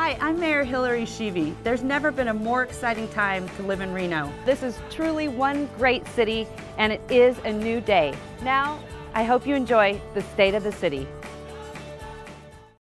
Hi, I'm Mayor Hillary Schieve. There's never been a more exciting time to live in Reno. This is truly one great city, and it is a new day. Now, I hope you enjoy the state of the city.